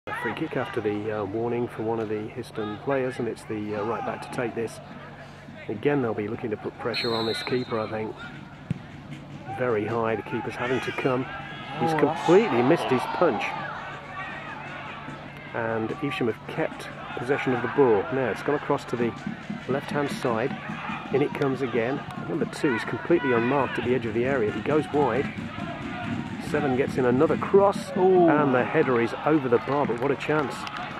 A free kick after the warning from one of the Histon players, and it's the right back to take this. Again, they'll be looking to put pressure on this keeper, I think. Very high, the keeper's having to come. He's completely missed his punch. And Evesham have kept possession of the ball. Now it's gone across to the left-hand side. In it comes again. Number 2 is completely unmarked at the edge of the area. He goes wide. 7 gets in another cross. Ooh. And the header is over the bar, but what a chance.